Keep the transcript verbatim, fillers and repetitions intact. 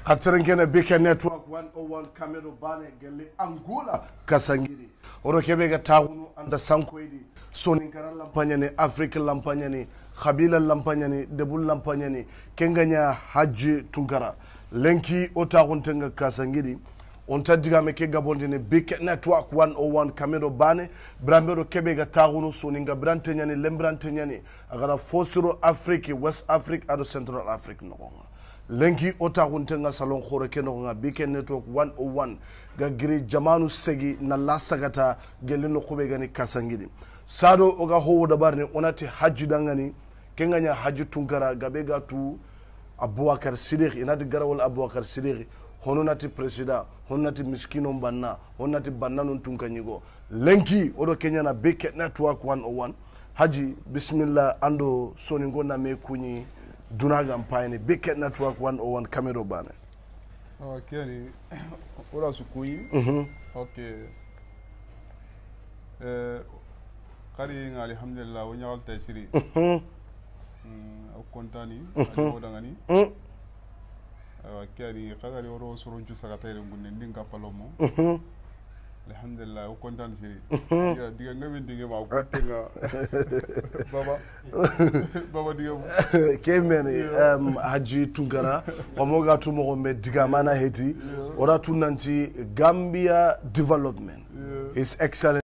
Katsarinkene Bike Network one oh one Camero Bane Gele Angola Kasangiri Oro Kebega Tawunu and the Sankwedi Soninkara Lampanyani Africa Lampanyani Kabila Lampanyani Debul Lampanyani Kenganya Hagie Tunkara Lenki Otahuntenga Kasangiri Onta digame ke gabondene Bike Network one oh one Camero Bane Brambero Kebega Tawunu Soninga Brantenyani Lembrantenyani Agara Fosiro Africa West Africa Ado Central Africa no Lenki ota huntenga salon khore keno nga Bike Network one oh one ga giri jamanu segi na lasagata gelino khube gani kasangidi sado oga ho dabarne onati Hagie dangani kenganya Hagie Tunkara gabega tu Abubakar Siddiq inati garawol Abubakar Siddiq hononati presida hononati miskino banna hononati bannanu tunkanyigo lenki odo kenya na Bike Network one oh one Hagie bismillah ando soningo na me kunyi Dunaga Mpayani Bike Network one oh one Camero Bane. Okay, ora sukui. Mhm. Okay. Eh, kari alhamdulillah wonya walta siri. Mhm. Mm, kontani, ado dangani. Mhm. Okay, kagari oro soronju sakatayre ngunne ndinga palomo. Mhm. Alhamdulillah kontani siri. Ya diga ngabe diga ma kotenga. Baba. Baba diga. Kemeni um Hagie Tunkara omoga tu mo me diga mana heti ora tunanti Gambia development. His excellent